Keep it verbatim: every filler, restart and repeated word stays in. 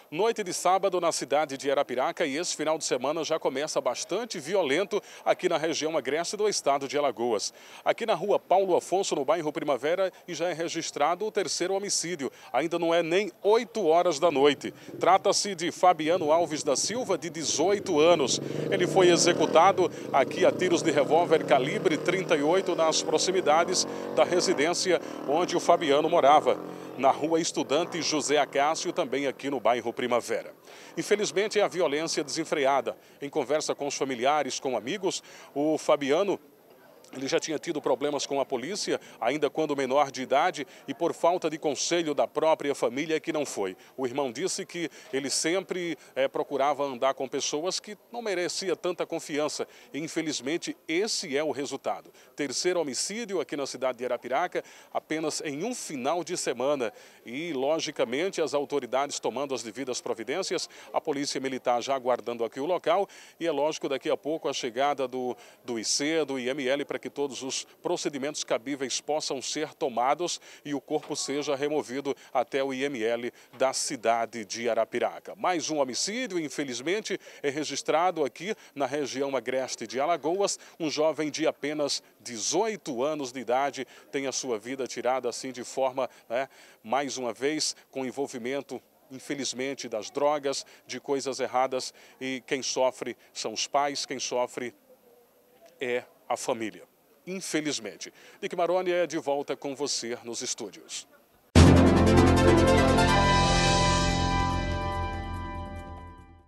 Noite de sábado na cidade de Arapiraca e esse final de semana já começa bastante violento aqui na região agreste do estado de Alagoas. Aqui na rua Paulo Afonso, no bairro Primavera, e já é registrado o terceiro homicídio. Ainda não é nem oito horas da noite. Trata-se de Fabiano Alves da Silva, de dezoito anos. Ele foi executado aqui a tiros de revólver calibre trinta e oito nas proximidades da residência onde o Fabiano morava, na rua Estudante José Acácio, também aqui no bairro Primavera. Infelizmente, é a violência desenfreada. Em conversa com os familiares, com amigos, o Fabiano ele já tinha tido problemas com a polícia, ainda quando menor de idade, e por falta de conselho da própria família que não foi. O irmão disse que ele sempre é, procurava andar com pessoas que não merecia tanta confiança. E, infelizmente, esse é o resultado. Terceiro homicídio aqui na cidade de Arapiraca, apenas em um final de semana. E, logicamente, as autoridades tomando as devidas providências, a polícia militar já aguardando aqui o local, e é lógico, daqui a pouco, a chegada do, do I C, do I M L, para que todos os procedimentos cabíveis possam ser tomados e o corpo seja removido até o I M L da cidade de Arapiraca. Mais um homicídio, infelizmente, é registrado aqui na região agreste de Alagoas. Um jovem de apenas dezoito anos de idade tem a sua vida tirada assim de forma, né, mais uma vez, com envolvimento, infelizmente, das drogas, de coisas erradas, e quem sofre são os pais, quem sofre é a família. Infelizmente. Nick Maroni é de volta com você nos estúdios.